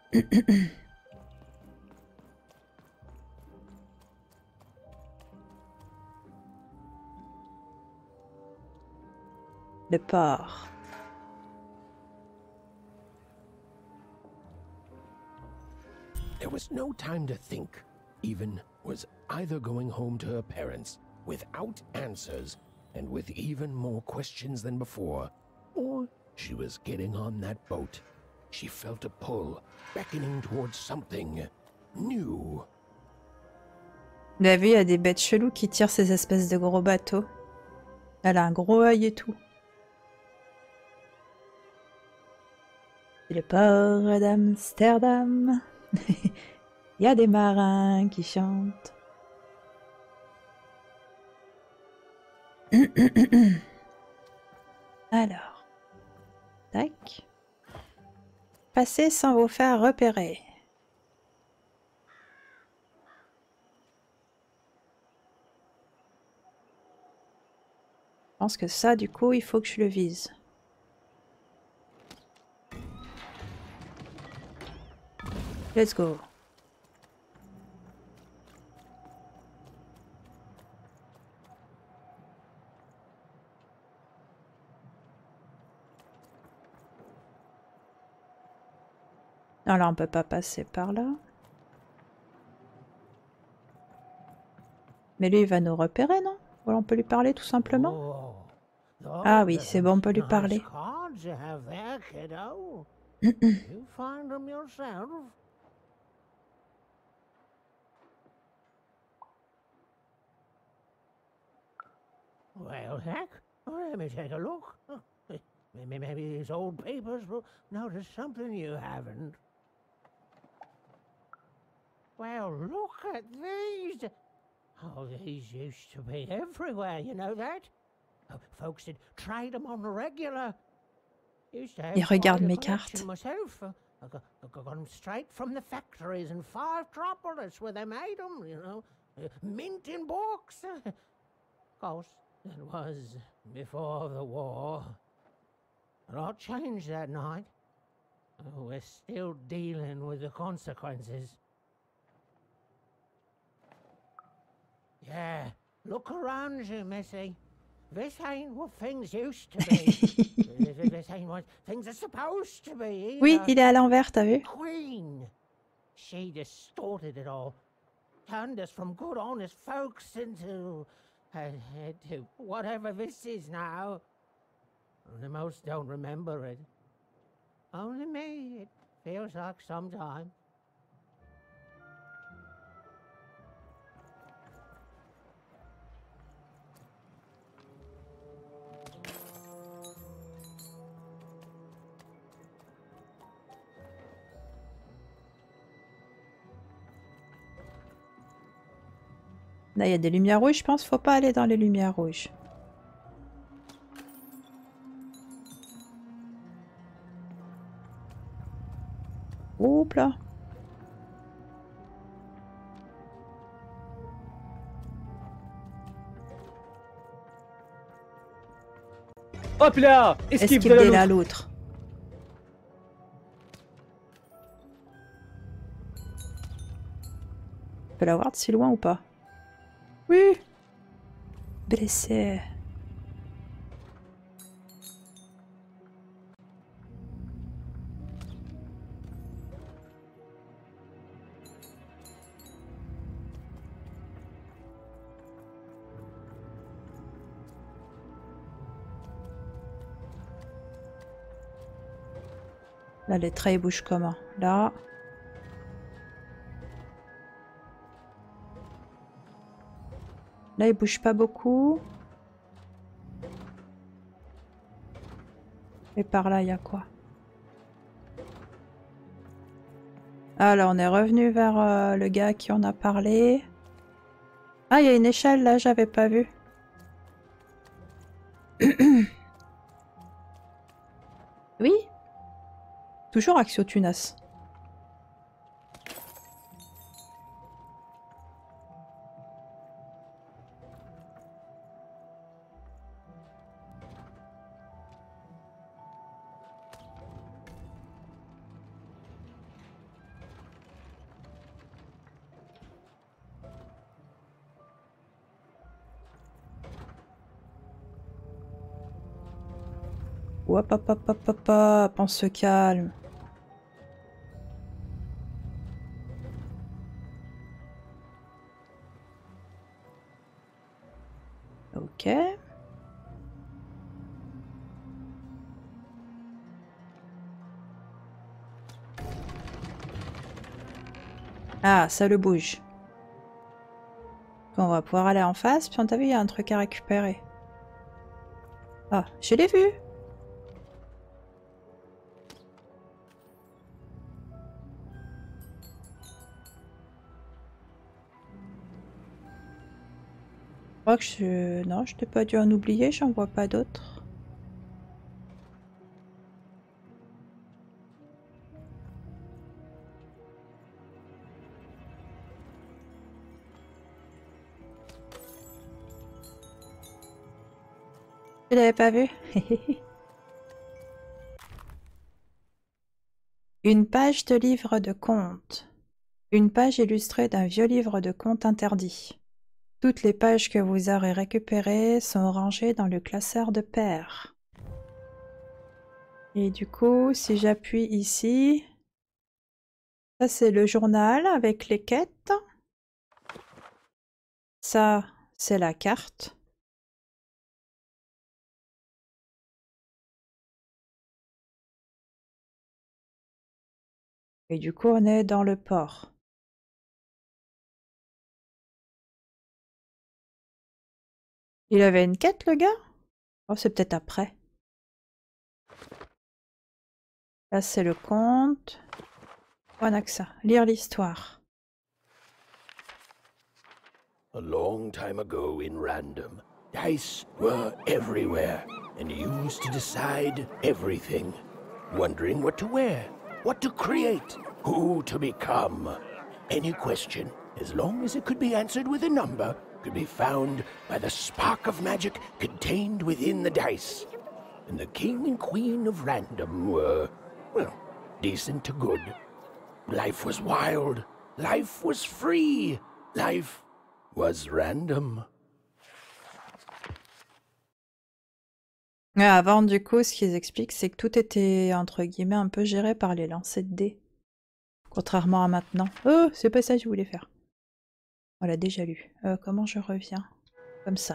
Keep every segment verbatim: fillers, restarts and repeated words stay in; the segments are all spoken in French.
Le port. There was no time to think. Even was either going home to her parents without answers and with even more questions than before, or she was getting on that boat. She felt a pull, beckoning towards something new. Vous avez vu, il y a des bêtes cheloues qui tirent ces espèces de gros bateaux. Elle a un gros œil et tout. C'est le port d'Amsterdam. Il y a des marins qui chantent. Alors. Tac. Passez sans vous faire repérer. Je pense que ça, du coup, il faut que je le vise. Let's go. Non, là, on peut pas passer par là. Mais lui, il va nous repérer, non? Ou alors on peut lui parler tout simplement? Ah oui, c'est bon, on peut lui parler. Well, heck, let me take a look. Maybe, maybe these old papers will notice something you haven't. Well, look at these. Oh, these used to be everywhere, you know that? Oh, folks would trade them on the regular. Used to have Il regarde quite a mes collection cartes. myself. Uh, I got, I got them straight from the factories in Five Tropolis where they made them, you know. Uh, mint in books. Of course, it was before the war. A lot changed that night. Oh, we're still dealing with the consequences. Yeah, look around you, Missy. This ain't what things used to be. this, this ain't what things are supposed to be either. Oui, il est à l'envers, t'as vu? Queen. She distorted it all. Turned us from good, honest folks into... Uh, into whatever this is now. The most don't remember it. Only me, it feels like sometimes. Là, il y a des lumières rouges, je pense. Faut pas aller dans les lumières rouges. Oups là. Hop là! Esquive, Esquive de la de là loutre. l'autre. On peut la voir de si loin ou pas? Oui. Blessé. Là, les traits ils bougent comment? Là. Là, ils bougent pas beaucoup. Et par là, il y a quoi? Ah, là, on est revenu vers euh, le gars à qui on a parlé. Ah, il y a une échelle, là, j'avais pas vu. Oui. Toujours Axio Tunas. hop hop hop hop hop hop, on se calme. Ok. Ah, ça le bouge. On va pouvoir aller en face, puis on t'a vu, il y a un truc à récupérer. Ah, je l'ai vu! Je crois que je... Non, je t'ai pas dû en oublier, j'en vois pas d'autres. Tu l'avais pas vu? Une page de livre de contes. Une page illustrée d'un vieux livre de contes interdit. Toutes les pages que vous aurez récupérées sont rangées dans le classeur de paires. Et du coup, si j'appuie ici, ça c'est le journal avec les quêtes. Ça, c'est la carte. Et du coup, on est dans le port. Il avait une quête, le gars? Oh, c'est peut-être après. Là, c'est le conte. On a que ça. Lire l'histoire. A long time ago in Random, dice were everywhere and used to decide everything. Wondering what to wear, what to create, who to become. Any question, as long as it could be answered with a number, could be found by the spark of magic contained within the dice. And the king and queen of Random were, well, decent to good. Life was wild. Life was free. Life was random. Mais avant, du coup, ce qu'ils expliquent, c'est que tout était, entre guillemets, un peu géré par les lancers de dés. Contrairement à maintenant. Oh, c'est pas ça que je voulais faire. On l'a déjà lu. Euh, comment je reviens? Comme ça.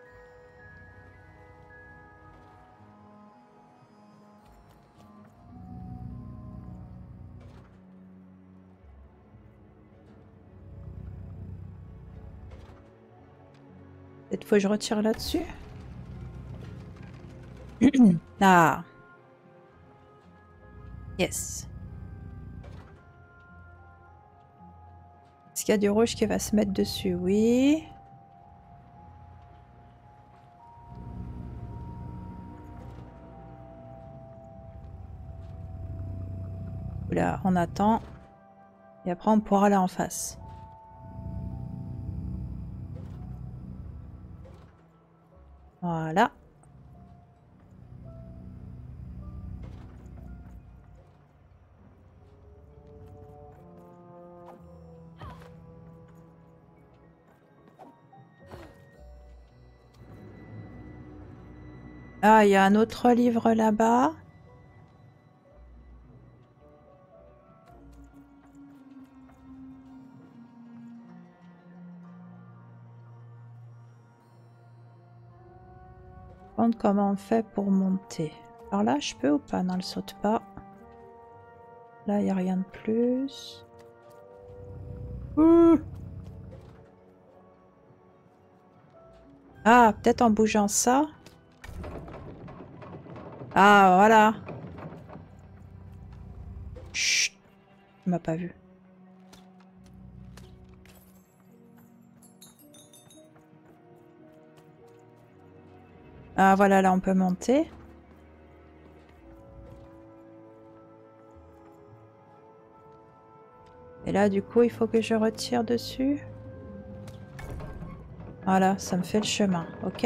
Cette fois, je retire là-dessus. Ah. Yes. Est-ce qu'il y a du rouge qui va se mettre dessus? Oui. Là, on attend. Et après, on pourra aller en face. Voilà. Ah, il y a un autre livre là-bas. Comment on fait pour monter? Par là, je peux ou pas? Non, elle saute pas. Là, il n'y a rien de plus. Ouh. Ah, peut-être en bougeant ça. Ah, voilà. Chut. Il m'a pas vu. Ah, voilà, là, on peut monter. Et là, du coup, il faut que je retire dessus. Voilà, ça me fait le chemin, ok?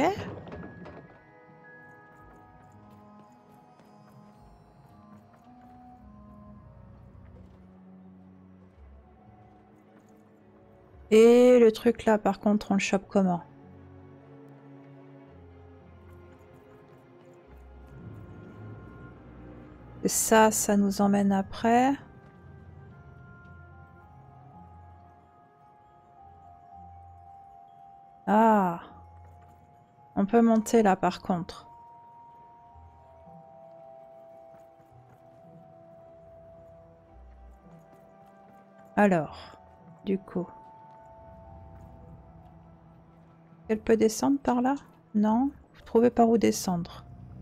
Et le truc là, par contre, on le chope comment? Et ça, ça nous emmène après. Ah. On peut monter là par contre. Alors, du coup. Elle peut descendre par là? Non? Vous trouvez par où descendre?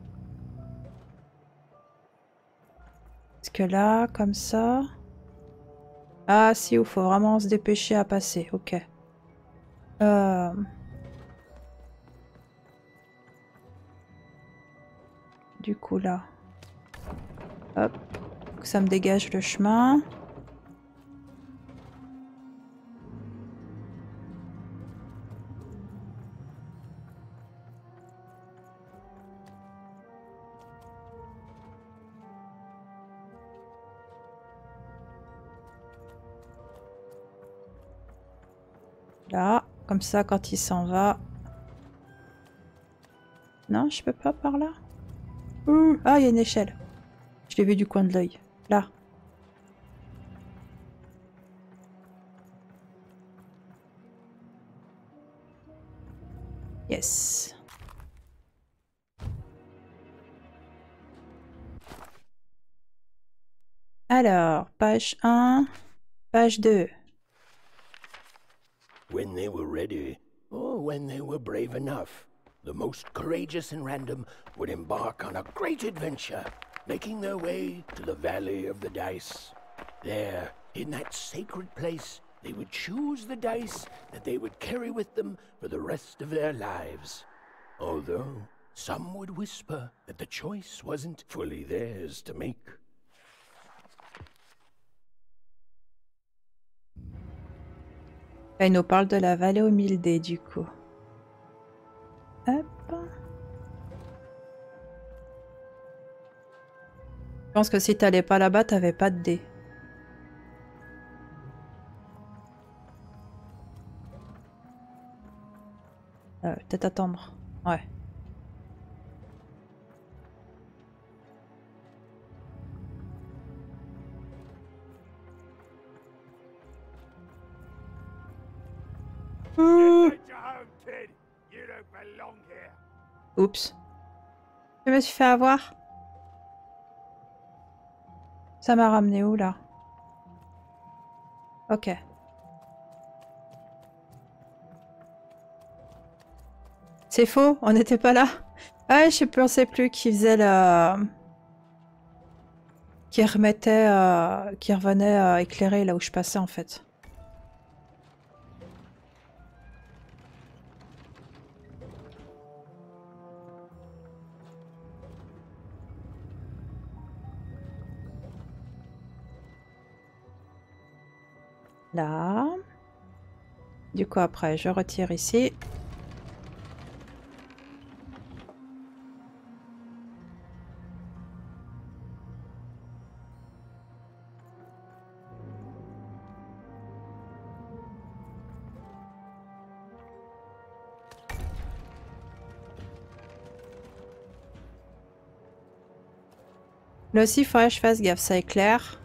Est-ce que là, comme ça... Ah si, il faut vraiment se dépêcher à passer. Ok. Euh... Du coup là. Hop. Ça me dégage le chemin. Là, comme ça, quand il s'en va... Non, je peux pas par là. Ouh, ah, il y a une échelle. Je l'ai vu du coin de l'œil. Là. Yes. Alors, page un, page deux. When they were ready, or when they were brave enough, the most courageous and random would embark on a great adventure, making their way to the Valley of the Dice. There, in that sacred place, they would choose the dice that they would carry with them for the rest of their lives. Although some would whisper that the choice wasn't fully theirs to make. Il nous parle de la vallée aux mille dés, du coup. Hop. Je pense que si t'allais pas là-bas, t'avais pas de dés. Euh, peut-être attendre. Ouais. Oups. Je me suis fait avoir. Ça m'a ramené où là? Ok. C'est faux, on n'était pas là. Ah, je pensais plus qu'il faisait le... Qui remettait... Euh... Qui revenait euh, éclairer là où je passais en fait. Là. Du coup après je retire ici. Là aussi il faudrait que je fasse gaffe, ça éclaire.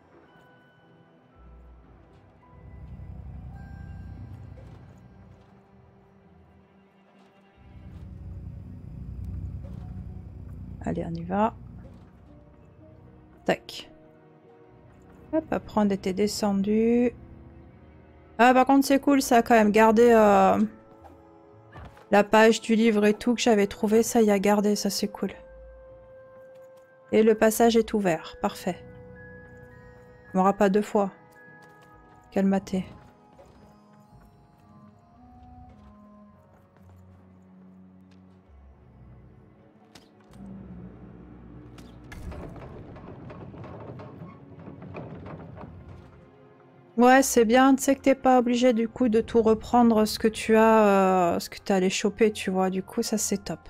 Allez, on y va. Tac. Hop, après on était descendu. Ah, par contre, c'est cool, ça a quand même gardé euh, la page du livre et tout que j'avais trouvé. Ça y a gardé, ça c'est cool. Et le passage est ouvert, parfait. On m'aura pas deux fois. Quel maté. Ouais, c'est bien, tu sais que t'es pas obligé du coup de tout reprendre ce que tu as, euh, ce que t'es allé choper, tu vois, du coup ça c'est top.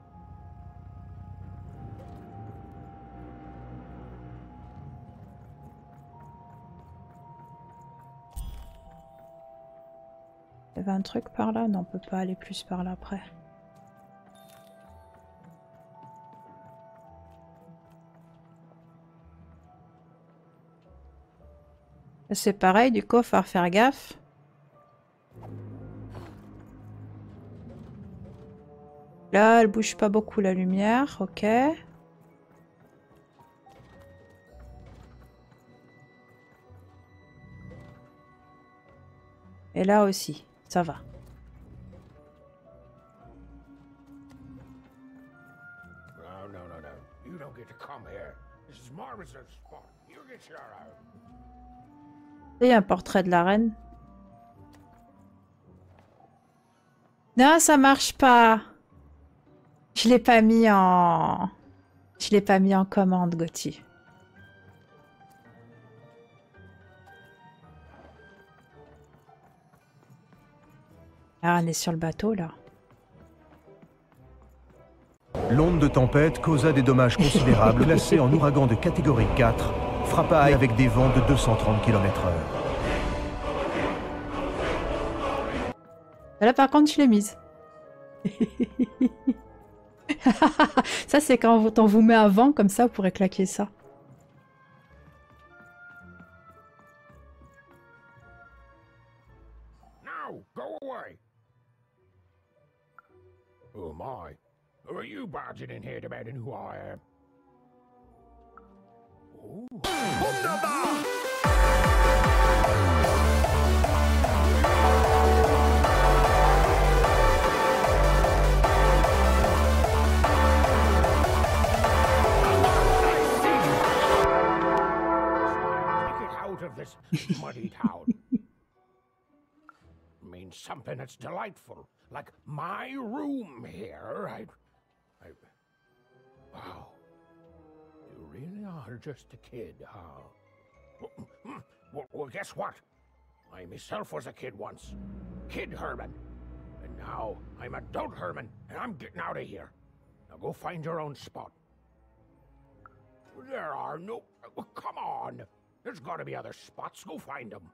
Il y avait un truc par là? Non, on peut pas aller plus par là après. C'est pareil, du coup, il va falloir faire gaffe. Là, elle bouge pas beaucoup la lumière, ok. Et là aussi, ça va. No, no, no, no. You don't get to come here. This is my reserve spot. You get your own. Il y a un portrait de la reine. Non, ça marche pas. Je l'ai pas mis en... Je l'ai pas mis en commande, Gauthier. Ah, on est sur le bateau, là. L'onde de tempête causa des dommages considérables, classé en ouragan de catégorie quatre, frappa avec des vents de deux cent trente kilomètres heure. Là, par contre, je l'ai mise. Ça, c'est quand on vous met un vent, comme ça, vous pourrez claquer ça. Now, go away. Who am I? Who are you barging in here demanding who I am? Ooh. Wunderbar! Of this muddy town. Means something that's delightful, like my room here. I, I, wow, you really are just a kid, huh? Well, well, well, guess what? I myself was a kid once, Kid Herman, and now I'm adult Herman, and I'm getting out of here. Now go find your own spot. There are no. Well, come on. There's got to be other spots. Go find them.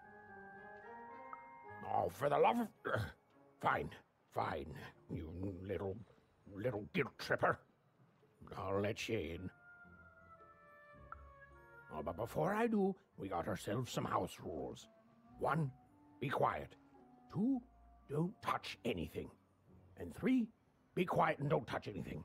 Oh, for the love of... Fine, fine, you little, little guilt tripper. I'll let you in. Oh, but before I do, we got ourselves some house rules. One, be quiet. Two, don't touch anything. And three, be quiet and don't touch anything.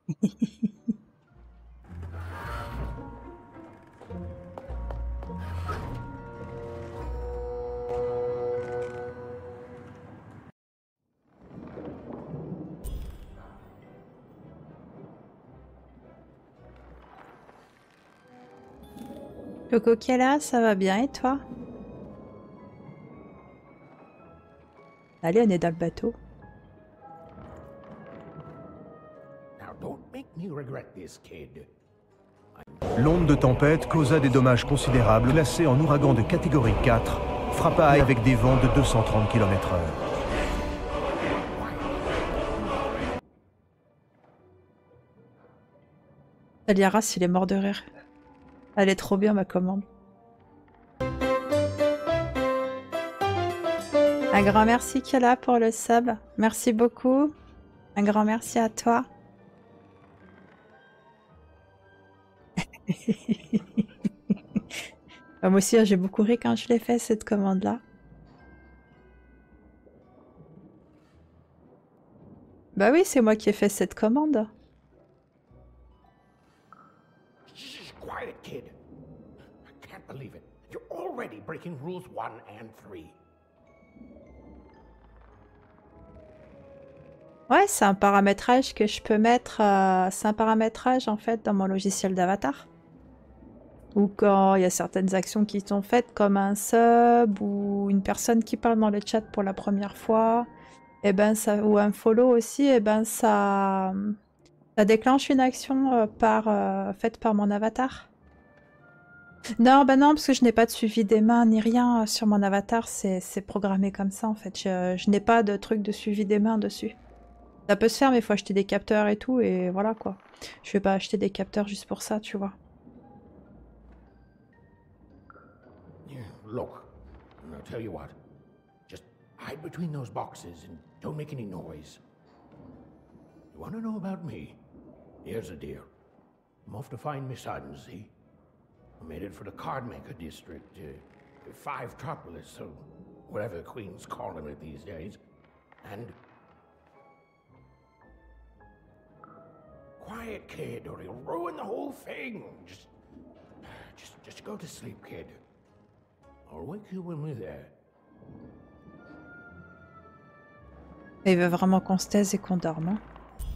Coco Kella, ça va bien et toi? Allez, on est dans le bateau. Now don't make me regret this, kid. L'onde de tempête causa des dommages considérables, classé en ouragan de catégorie quatre, frappa avec des vents de deux cent trente kilomètres heure. Aliaras, il est mort de rire. Elle est trop bien, ma commande. Un grand merci, Kella, pour le sub. Merci beaucoup. Un grand merci à toi. Moi aussi, j'ai beaucoup ri quand je l'ai fait, cette commande-là. Bah oui, c'est moi qui ai fait cette commande. Quiet, kid. I can't believe it. You're already breaking rules one and three. Ouais, c'est un paramétrage que je peux mettre. Euh, c'est un paramétrage en fait dans mon logiciel d'avatar. Ou quand il y a certaines actions qui sont faites, comme un sub ou une personne qui parle dans le chat pour la première fois, et ben ça, ou un follow aussi, et ben ça, ça déclenche une action euh, par, euh, faite par mon avatar. Non, ben non, parce que je n'ai pas de suivi des mains ni rien sur mon avatar, c'est programmé comme ça en fait. Je, je n'ai pas de truc de suivi des mains dessus. Ça peut se faire, mais il faut acheter des capteurs et tout, et voilà quoi. Je vais pas acheter des capteurs juste pour ça, tu vois. Yeah, look, I'll tell you what. Just hide between those boxes and don't make any noise. You want to know about me? Here's the deal. I'm off to find my son, see? I'm headed for the Cardmaker district. Uh, Fivetropolis, or whatever the Queen's calling it these days. And... Quiet, kid, or he'll ruin the whole thing. Just... Just, just go to sleep, kid. I'll wake you when we're there. Il veut vraiment qu'on se taise et qu'on dorme. Hein?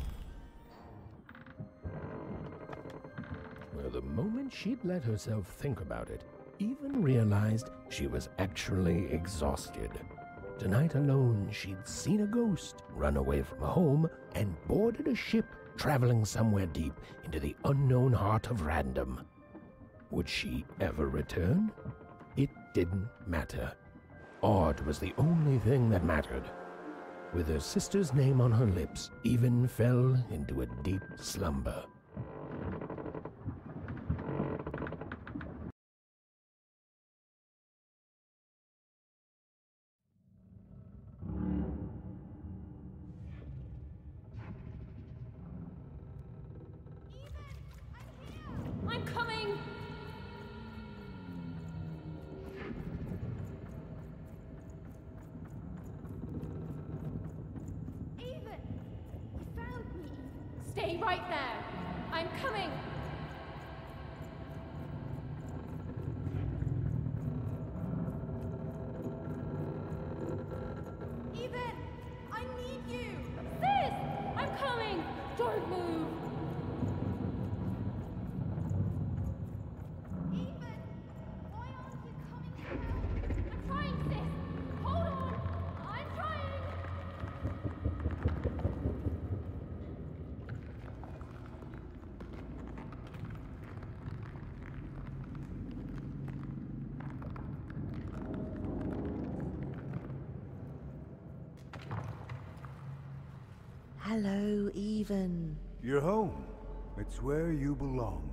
Well, the moment she'd let herself think about it, even realized she was actually exhausted. Tonight alone, she'd seen a ghost run away from home and boarded a ship traveling somewhere deep into the unknown heart of Random. Would she ever return? It didn't matter. Odd was the only thing that mattered. With her sister's name on her lips, Even fell into a deep slumber. I'm coming! Even! You found me! Stay right there! I'm coming! Even! I need you! Sis! I'm coming! Don't move! Hello, Even. You're home. It's where you belong.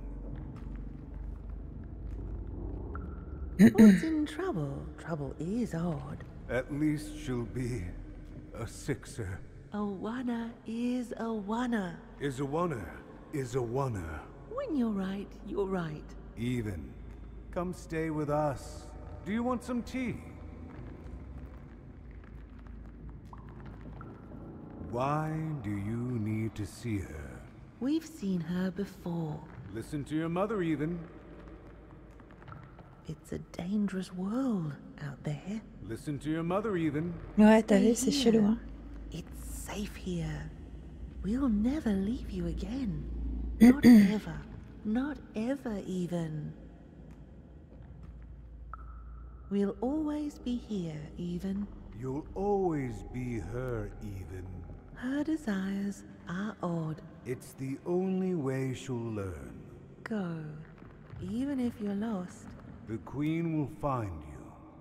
What's in trouble? Trouble is odd. At least she'll be a sixer. A wanna is a wanna. Is a wanna, is a wanna. When you're right, you're right. Even. Come stay with us. Do you want some tea? Why do you need to see her? We've seen her before. Listen to your mother, Even. It's a dangerous world out there. Listen to your mother, Even. Ouais, t'as vu, c'est Stay chelou, here. hein. It's safe here. We'll never leave you again. Not ever. Not ever, Even. We'll always be here, Even. You'll always be her, Even. Her desires are odd. It's the only way she'll learn. Go. Even if you're lost. The Queen will find you.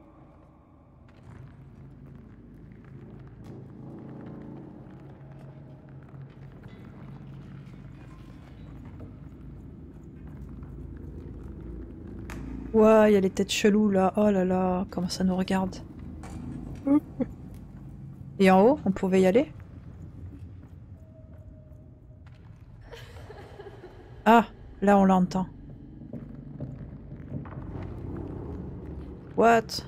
Ouais, il y a les têtes cheloues là. Oh là là, comment ça nous regarde. Et en haut, on pouvait y aller? Ah, là on l'entend. What?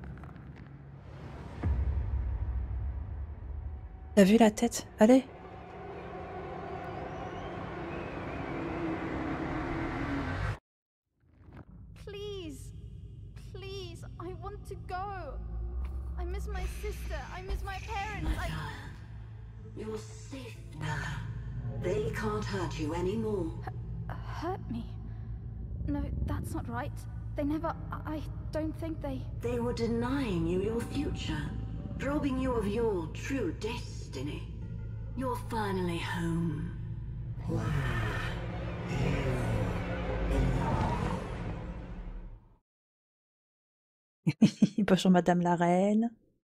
T'as vu la tête? Allez. Please, please, I want to go. I miss my sister. I miss my parents. I... You're safe now. They can't hurt you anymore. Hurt me? No, that's not right. They never... I don't think they... They were denying you your future, robbing you of your true destiny. You're finally home. Bonjour Madame la Reine.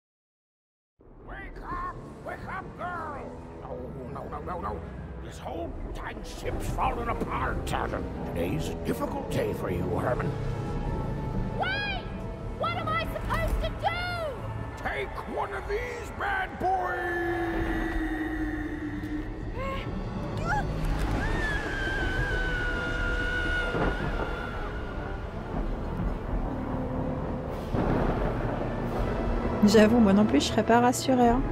Wake up! Wake up, girl! No, no, no, no, no. This whole dang ship's falling apart. Today's a difficult day for you, Herman. Wait! What am I supposed to do? Take one of these bad boys! J'avoue, moi non plus, je serais pas rassurée. Hein.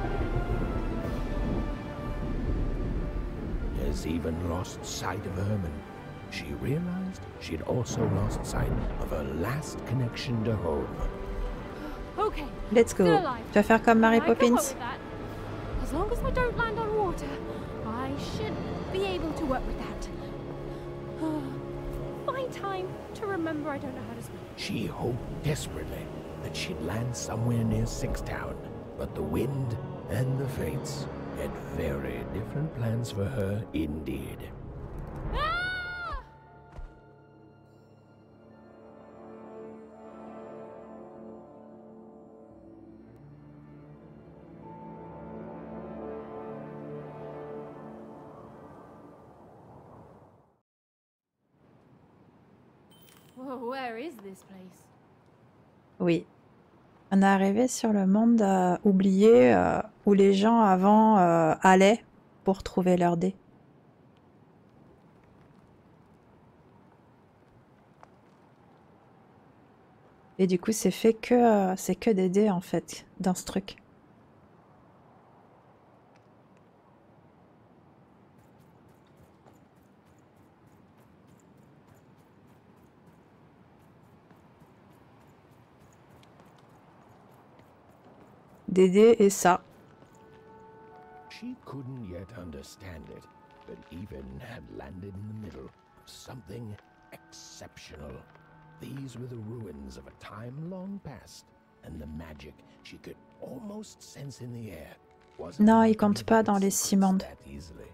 Has even lost sight of Herman. She realized she'd also lost sight of her last connection to home. Okay. Let's go. Still alive. Tu vas faire comme Mary I can work Poppins. with that. As long as I don't land on water, I should be able to work with that. Find time to remember I don't know how to swim. She hoped desperately that she'd land somewhere near Sixtown, but the wind and the fates had very different plans for her indeed. Ah! Whoa, where is this place? Oui. On est arrivé sur le monde euh, oublié euh, où les gens avant euh, allaient pour trouver leur dé. Et du coup, c'est fait que euh, c'est que des dés en fait dans ce truc. Des dés et ça. She couldn't yet understand it, but Even had landed in the middle of something exceptional. These were the ruins of a time long past, and the magic she could almost sense in the air wasn't Non, il likely compte to pas get dans les six mondes. that easily.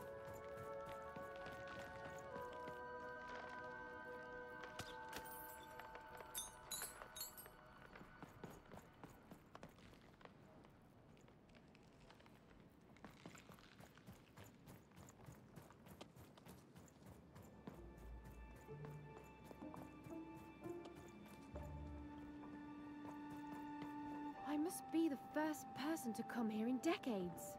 I must be the first person to come here in decades.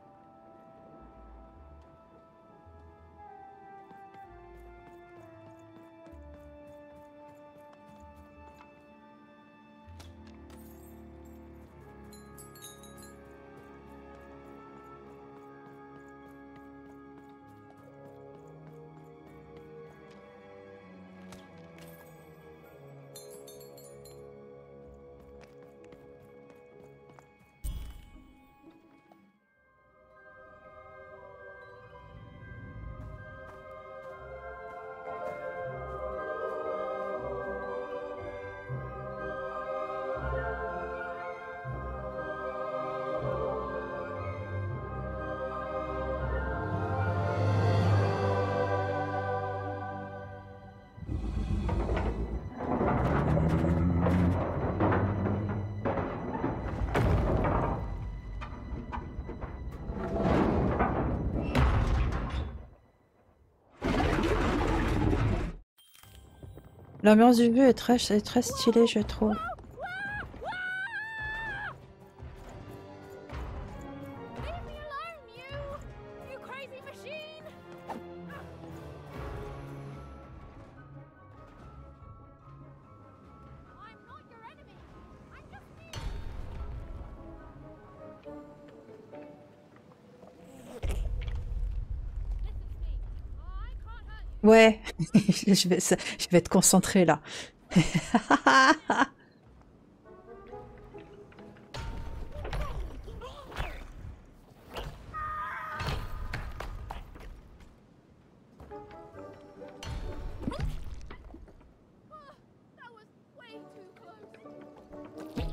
L'ambiance du jeu est très, est très stylée, je trouve. Leave me alone, you! You crazy machine! I'm not your enemy. I'm just me. Listen to me. I can't hurt you. Ouais, je vais, ça- je vais être concentrée là. That was way too close.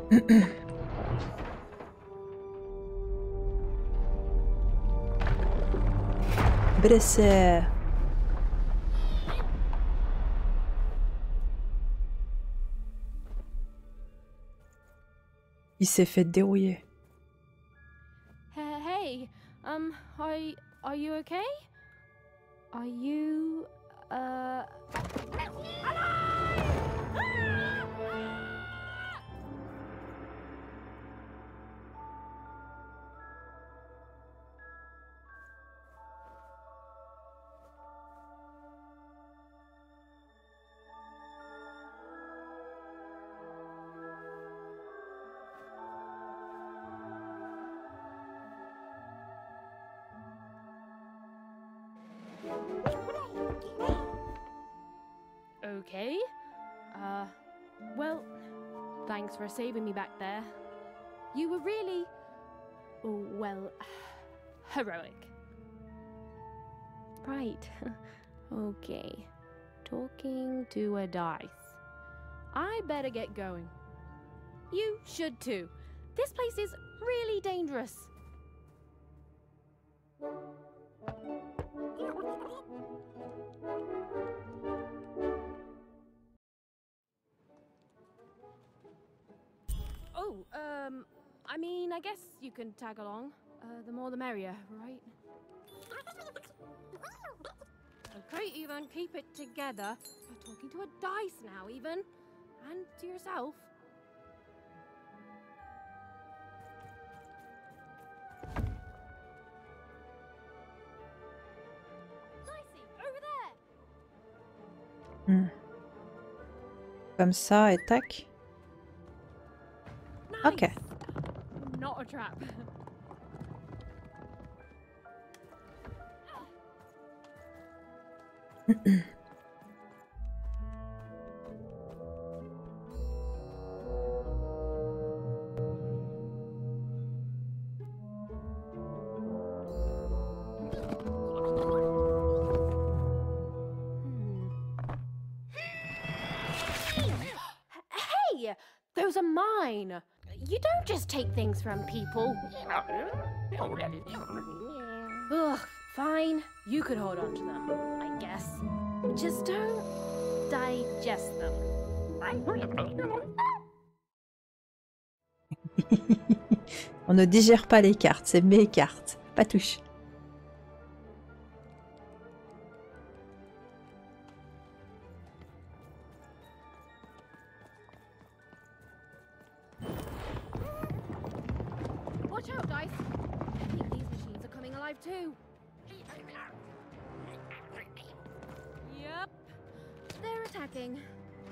Blessé. Il s'est fait dérouiller. Hey, hey, um, are, are you okay? Are you, uh... Okay. Uh, well, thanks for saving me back there. You were really, oh, well, heroic. Right. Okay. Talking to a dice. I better get going. You should too. This place is really dangerous. Oh, um, I mean, I guess you can tag along. Uh, the more the merrier, right? Okay, even keep it together. You're talking to a dice now, even. And to yourself. Dicey, over there! Hmm. Comme ça et tac. Nice. Ok. Not a trap. Hey, those are mine. You don't just take things from people. Ugh, fine. You could hold on to them, I guess. Just don't digest them. On ne digère pas les cartes, c'est mes cartes. Pas touche. Watch out, Dice. I think these machines are coming alive too. Yep. They're attacking.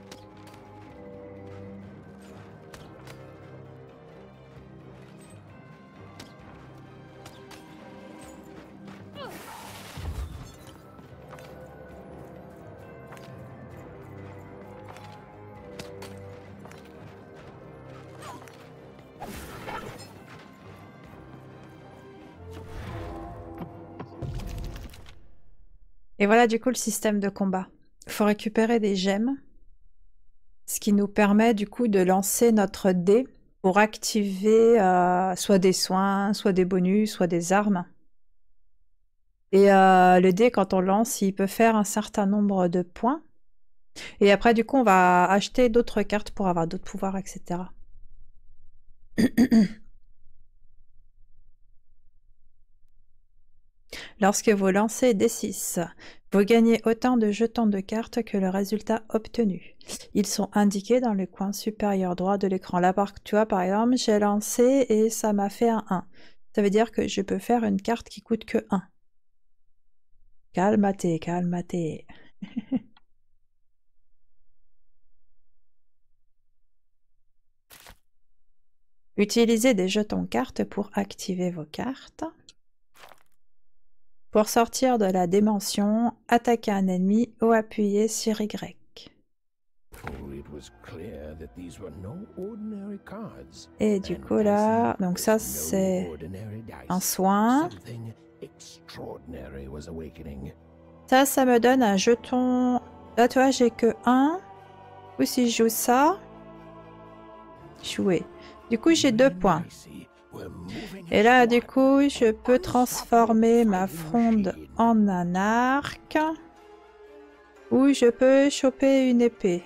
Et voilà du coup le système de combat. Il faut récupérer des gemmes, ce qui nous permet du coup de lancer notre dé pour activer euh, soit des soins, soit des bonus, soit des armes. Et euh, le dé, quand on lance, il peut faire un certain nombre de points. Et après du coup on va acheter d'autres cartes pour avoir d'autres pouvoirs, et cetera. Lorsque vous lancez D six, vous gagnez autant de jetons de cartes que le résultat obtenu. Ils sont indiqués dans le coin supérieur droit de l'écran. Là, par, tu vois, par exemple, j'ai lancé et ça m'a fait un un. Ça veut dire que je peux faire une carte qui coûte que un. Calmate, calmate. Utilisez des jetons cartes pour activer vos cartes. Pour sortir de la dimension, attaquez un ennemi ou appuyez sur Y. Et du coup là, donc ça c'est un soin. Ça, ça me donne un jeton. Là tu vois, j'ai que un. Ou si je joue ça, Jouer. Du coup, j'ai deux points. Et là, du coup, je peux transformer ma fronde en un arc. Ou je peux choper une épée.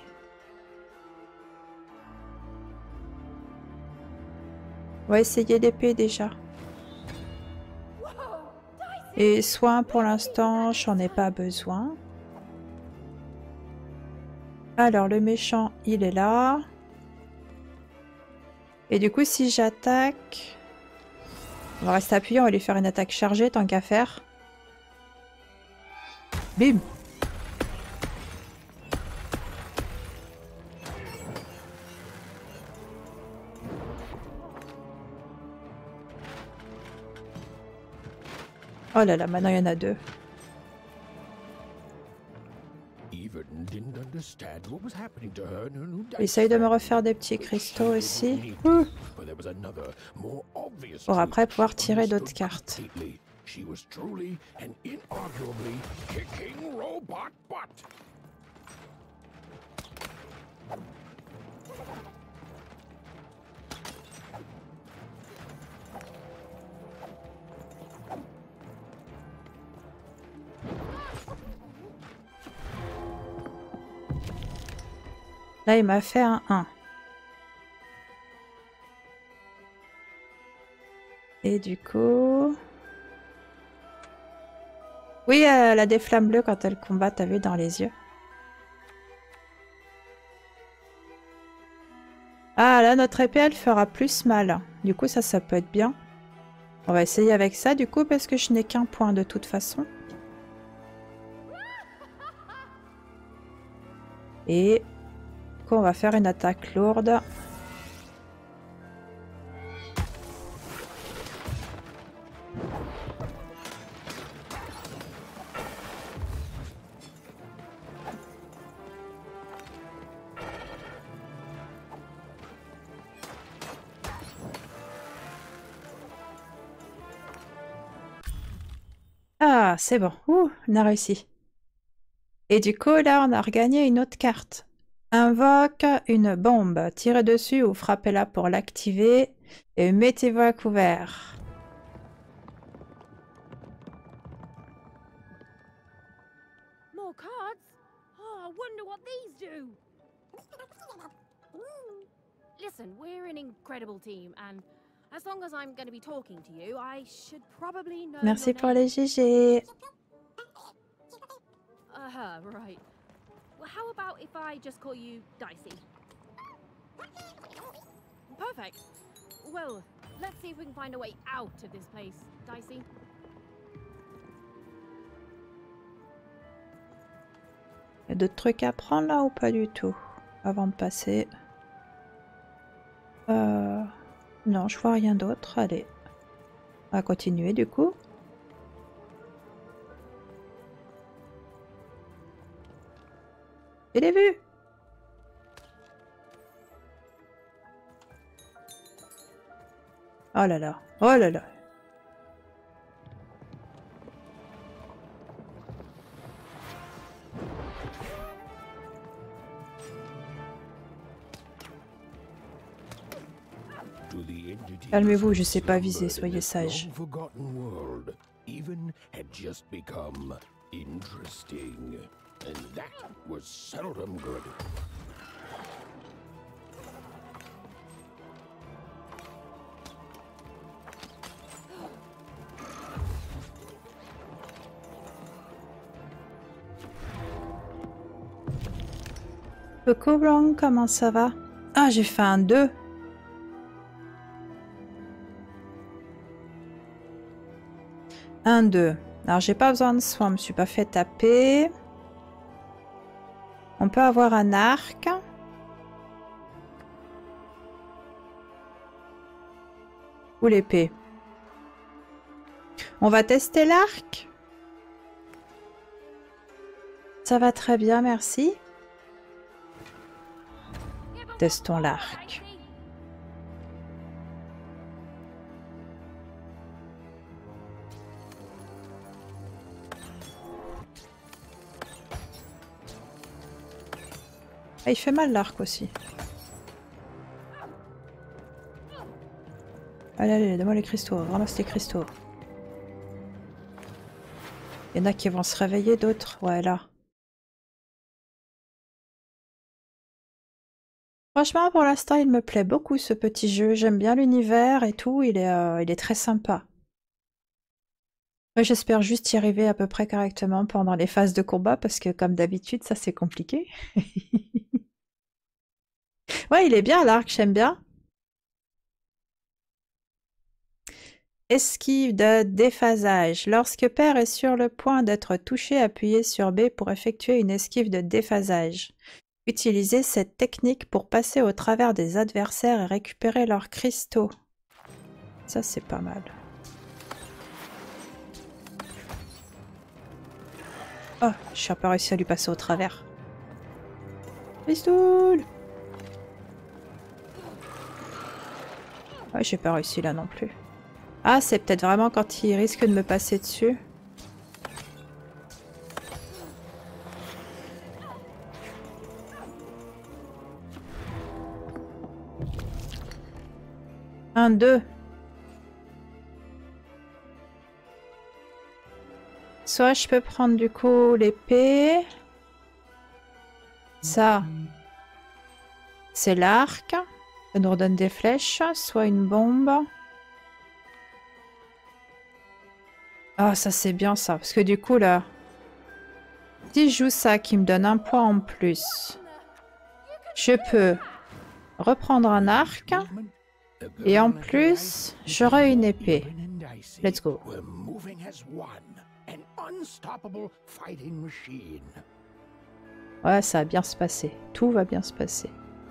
On va essayer l'épée déjà. Et soin, pour l'instant, j'en ai pas besoin. Alors, le méchant, il est là. Et du coup, si j'attaque... On va rester appuyé, on va lui faire une attaque chargée, tant qu'à faire. Bim! Oh là là, maintenant il y en a deux. Essaye de me refaire des petits cristaux aussi. Ouh. Pour après pouvoir tirer d'autres cartes. Là, il m'a fait un un. Et du coup... Oui, elle a des flammes bleues quand elle combat, t'as vu, dans les yeux. Ah, là, notre épée, elle fera plus mal. Du coup, ça, ça peut être bien. On va essayer avec ça, du coup, parce que je n'ai qu'un point de toute façon. Et... on va faire une attaque lourde. Ah, c'est bon. Ouh, on a réussi. Et du coup, là, on a regagné une autre carte. Invoque une bombe. Tirez dessus ou frappez-la pour l'activer. Et mettez-vous à couvert. More cards? Oh, I wonder what these do. Listen, we're an incredible team, and as long as I'm going to be talking to you, I should probably know. Merci pour les G G. Uh-huh, right. Well, how about if I just call you Dicey? Perfect. Well, let's see if we can find a way out of this place, Dicey. Il y a d'autres trucs à prendre là ou pas du tout? Avant de passer. Euh... Non, je vois rien d'autre. Allez. On va continuer du coup. Je l'ai vu! Oh là là, oh là là. Calmez-vous, je sais pas viser, soyez sage. And that was seldom good. Coucou Blanc, comment ça va? Ah, j'ai fait un deux. Un deux. Alors, j'ai pas besoin de soin, je me suis pas fait taper. On peut avoir un arc. Ou l'épée. On va tester l'arc. Ça va très bien, merci. Testons l'arc. Ah, il fait mal l'arc aussi. Allez, allez, donne-moi les cristaux. Ramasse les cristaux. Il y en a qui vont se réveiller, d'autres. Ouais, là. Franchement, pour l'instant, il me plaît beaucoup ce petit jeu. J'aime bien l'univers et tout. Il est, euh, il est très sympa. Ouais, j'espère juste y arriver à peu près correctement pendant les phases de combat parce que, comme d'habitude, ça c'est compliqué. Ouais, il est bien l'arc, j'aime bien. Esquive de déphasage. Lorsque Père est sur le point d'être touché, appuyez sur B pour effectuer une esquive de déphasage. Utilisez cette technique pour passer au travers des adversaires et récupérer leurs cristaux. Ça, c'est pas mal. Oh, je n'ai pas réussi à lui passer au travers. Pistoule! Ouais, j'ai pas réussi là non plus. Ah, c'est peut-être vraiment quand il risque de me passer dessus. Un, deux. Soit je peux prendre du coup l'épée. Ça, c'est l'arc. Ça nous redonne des flèches. Soit une bombe. Ah, ça c'est bien ça. Parce que du coup là, si je joue ça qui me donne un point en plus, je peux reprendre un arc. Et en plus, j'aurai une épée. Let's go. Ouais, ça va bien se passer. Tout va bien se passer.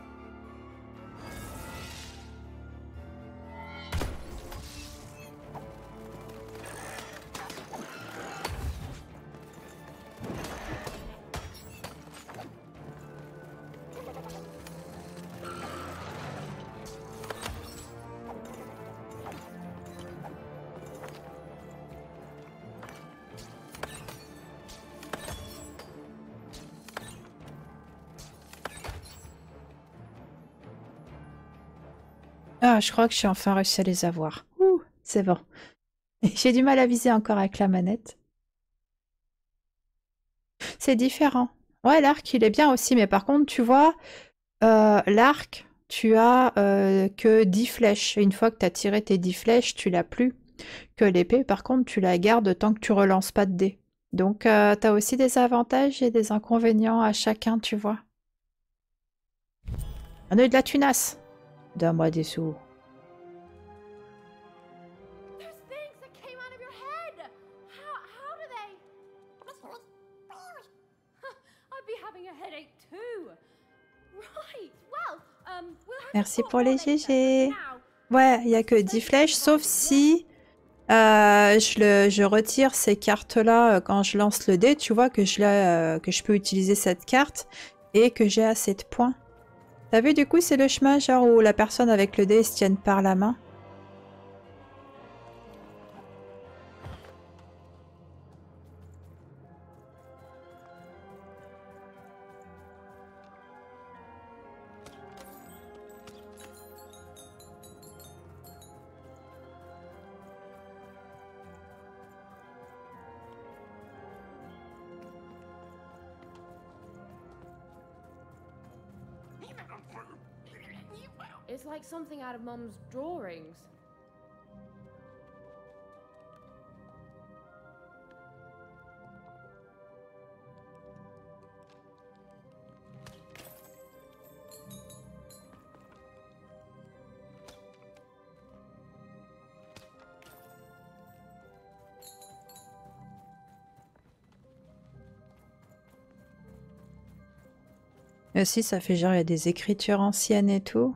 Ah, je crois que j'ai enfin réussi à les avoir. Ouh, c'est bon. J'ai du mal à viser encore avec la manette. C'est différent. Ouais, l'arc, il est bien aussi, mais par contre, tu vois, euh, l'arc, tu as euh, que dix flèches. Une fois que tu as tiré tes dix flèches, tu l'as plus. Que l'épée, par contre, tu la gardes tant que tu relances pas de dés. Donc, euh, tu as aussi des avantages et des inconvénients à chacun, tu vois. Un œil de la tunasse. Donne-moi des sous. Merci pour les G G. Ouais, il n'y a que dix flèches, sauf si euh, je, le, je retire ces cartes-là euh, quand je lance le dé. Tu vois que je, euh, que je peux utiliser cette carte et que j'ai assez de points. T'as vu, du coup, c'est le chemin genre où la personne avec le dé se tienne par la main. It's like something out of Mum's drawings. Mais si, ça fait genre, il y a des écritures anciennes et tout.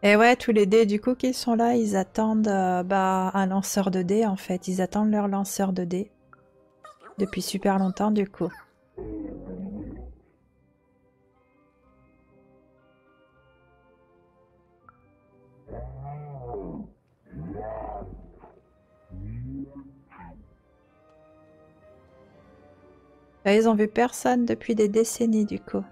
Et ouais, tous les dés du coup qui sont là, ils attendent euh, bah, un lanceur de dés en fait. Ils attendent leur lanceur de dés. Depuis super longtemps du coup. Là, ils ont vu personne depuis des décennies du coup.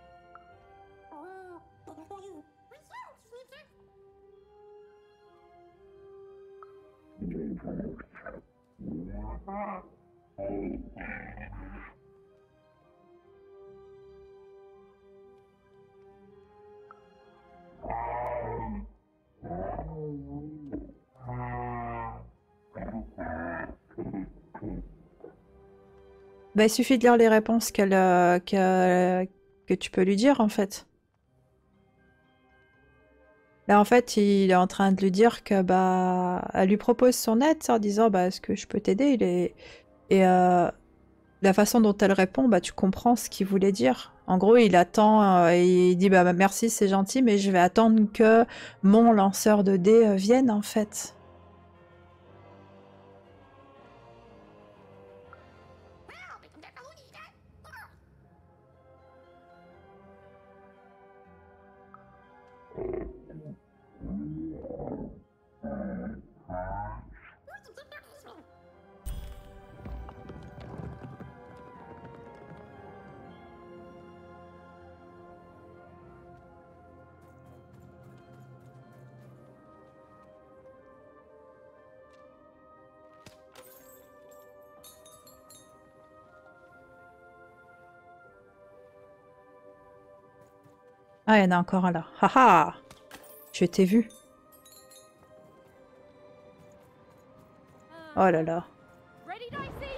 Bah, il suffit de lire les réponses qu'elle, euh, que, que tu peux lui dire en fait. Là en fait il est en train de lui dire que bah elle lui propose son aide en disant bah est-ce que je peux t'aider il est... Et euh, la façon dont elle répond bah tu comprends ce qu'il voulait dire. En gros il attend euh, et il dit bah, bah merci c'est gentil mais je vais attendre que mon lanceur de dés euh, vienne en fait. Ah, il y en a encore un là. Haha! Je t'ai vu. Oh là là. Ready, Dicey?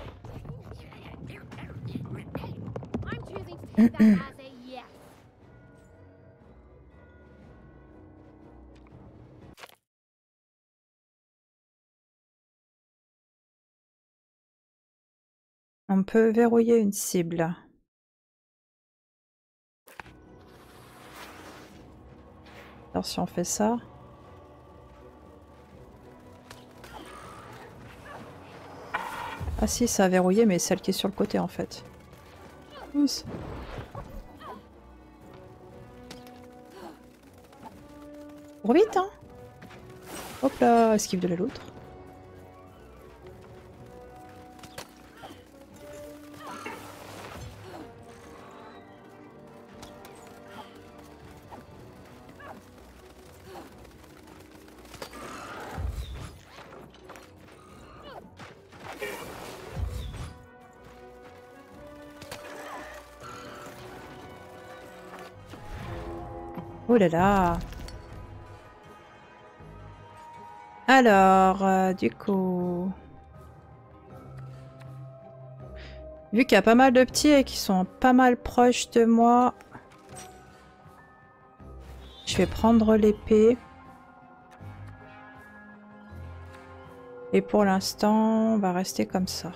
I'm choosing to take that as a yes. On peut verrouiller une cible. Alors si on fait ça... Ah si, ça a verrouillé, mais celle qui est sur le côté en fait. Oups. Pour vite, hein. Hop là, esquive de l'autre. Oh là là. Alors, euh, du coup... Vu qu'il y a pas mal de petits et qui sont pas mal proches de moi, je vais prendre l'épée. Et pour l'instant, on va rester comme ça.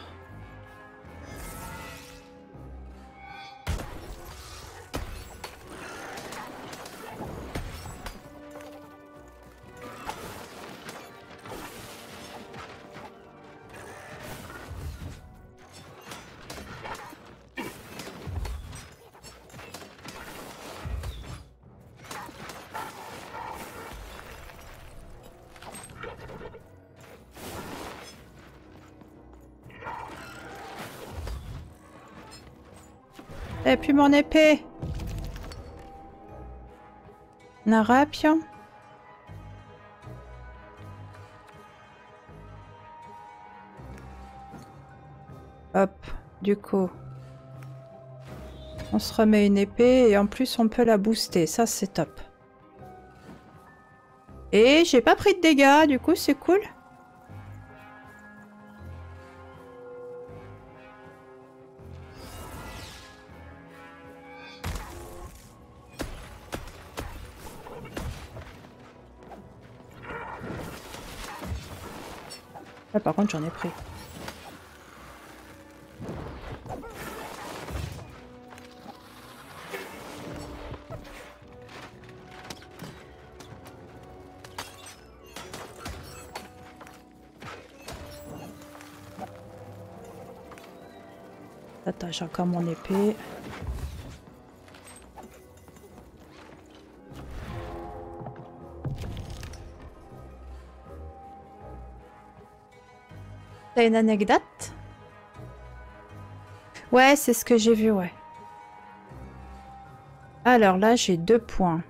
Et puis mon épée. Narapio. Hop, du coup. On se remet une épée et en plus on peut la booster, ça c'est top. Et j'ai pas pris de dégâts, du coup c'est cool. Là par contre j'en ai pris. Attends, j'ai encore mon épée. T'as une anecdote? Ouais, c'est ce que j'ai vu, ouais. Alors là, j'ai deux points.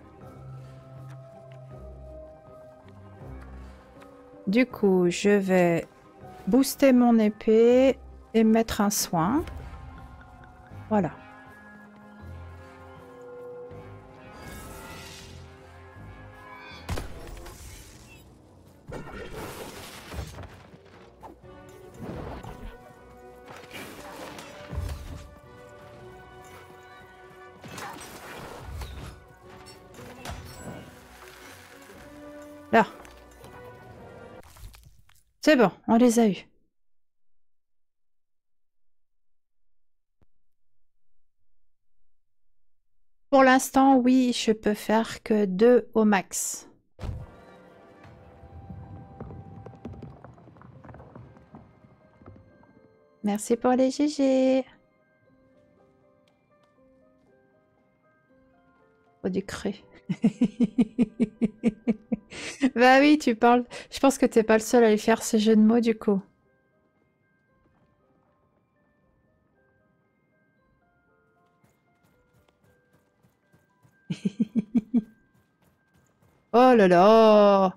Du coup, je vais booster mon épée et mettre un soin. Voilà. Là. C'est bon, on les a eus. Pour l'instant, oui, je peux faire que deux au max. Merci pour les G G. Oh, du cru. Bah oui, tu parles. Je pense que t'es pas le seul à aller faire ce jeu de mots du coup. Oh là là.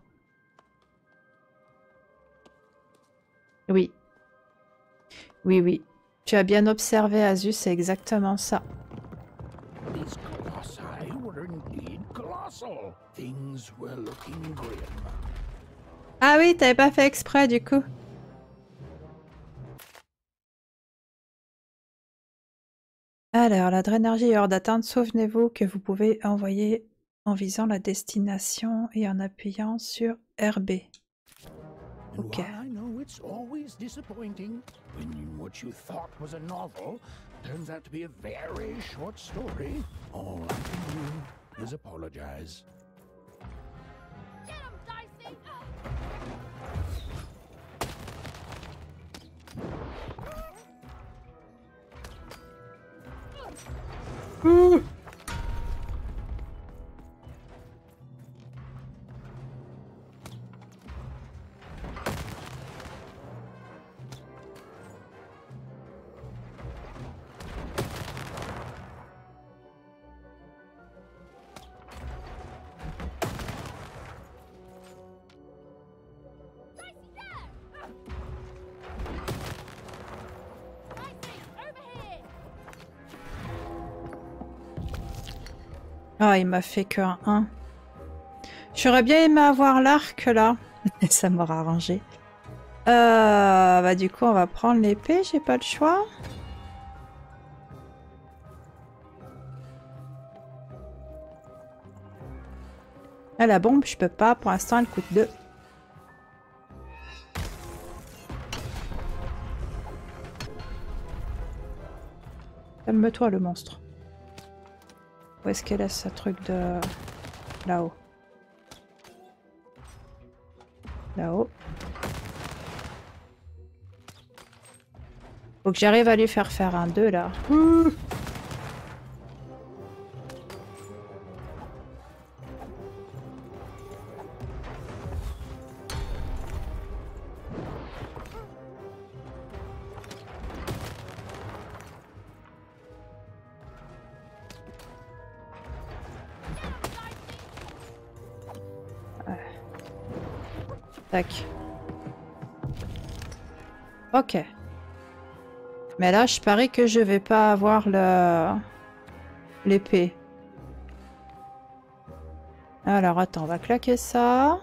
Oui. Oui, oui. Tu as bien observé, Azus, c'est exactement ça. These colossi were indeed colossal. Things were looking grim. Ah oui, t'avais pas fait exprès du coup. Alors, la Draenargie est hors d'atteinte. Souvenez-vous que vous pouvez envoyer en visant la destination et en appuyant sur R B. Ok. I know it's always disappointing when what you thought was a novel turns out to be a very short story. All I can do is apologize. Get him, Dicey! Ouh. Ah, il m'a fait que un un. J'aurais bien aimé avoir l'arc là. Ça m'aura arrangé. Euh, bah du coup, on va prendre l'épée, j'ai pas le choix. Ah, la bombe, je peux pas. Pour l'instant, elle coûte deux. Calme-toi, le monstre. Où est-ce qu'elle a ce truc de... Là-haut. Là-haut. Faut que j'arrive à lui faire faire un deux, là. Ouh. Tac. Ok. Mais là, je parie que je vais pas avoir le l'épée. Alors, attends, on va claquer ça.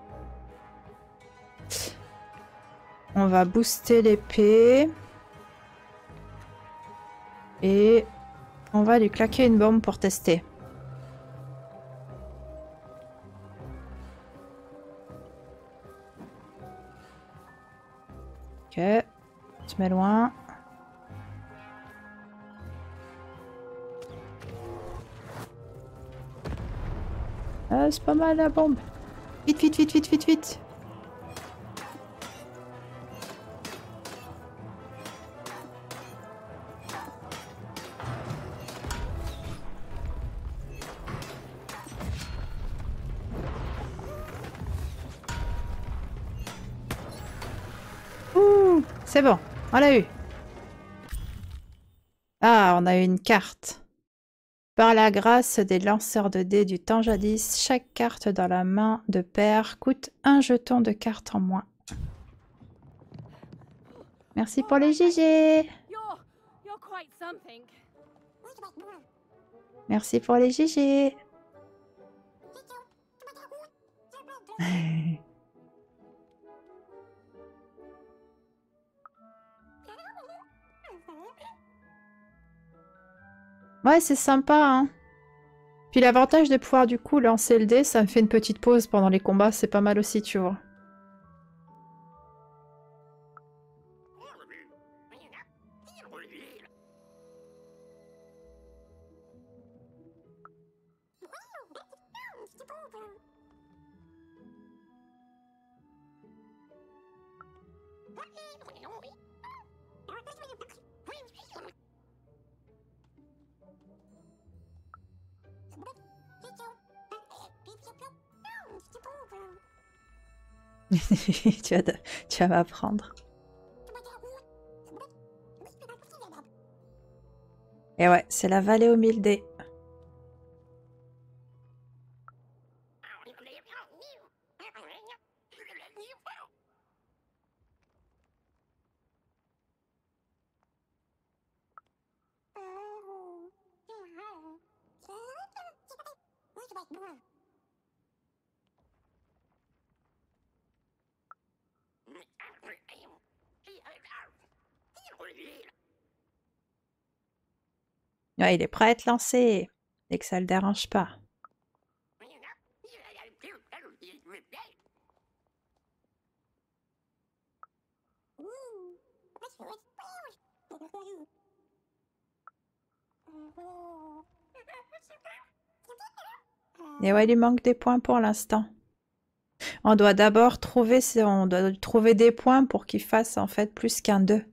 On va booster l'épée. Et on va lui claquer une bombe pour tester. Ok, tu mets loin. Ah, c'est pas mal la bombe. Vite, vite, vite, vite, vite, vite. C'est bon, on l'a eu. Ah, on a eu une carte. Par la grâce des lanceurs de dés du temps jadis, chaque carte dans la main de père coûte un jeton de carte en moins. Merci pour les G G. Merci pour les G G. Ouais, c'est sympa, hein. Puis l'avantage de pouvoir du coup lancer le dé, ça me fait une petite pause pendant les combats, c'est pas mal aussi, tu vois. tu vas, tu vas m'apprendre. Et ouais, c'est la vallée aux mille dés. Ouais, il est prêt à être lancé et que ça le dérange pas. Et ouais, il lui manque des points pour l'instant. On doit d'abord trouver, on doit trouver des points pour qu'il fasse en fait plus qu'un deux.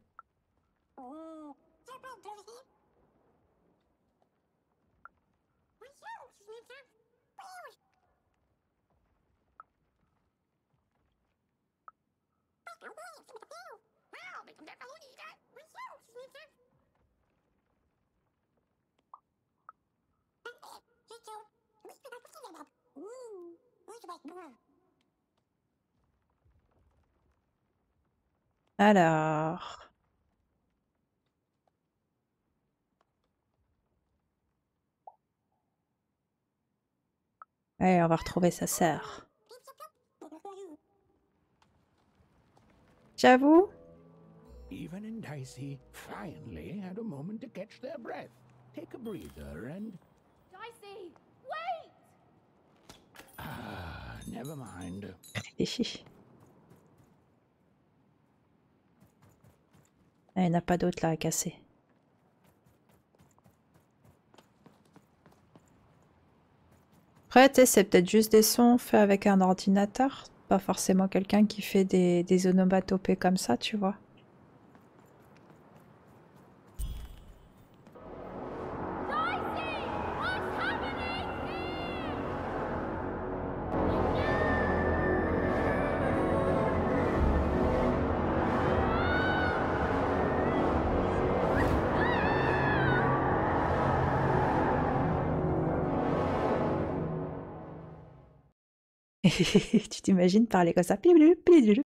Alors... Ouais, on va retrouver sa sœur. J'avoue. Even and Dicey finally had a moment to catch their breath, take a breather, and... Dicey, wait! Ah, never mind. Il n'y en a pas d'autre là à casser. Après, tu sais, c'est peut-être juste des sons faits avec un ordinateur. Pas forcément quelqu'un qui fait des, des onomatopées comme ça, tu vois. Tu t'imagines parler comme ça.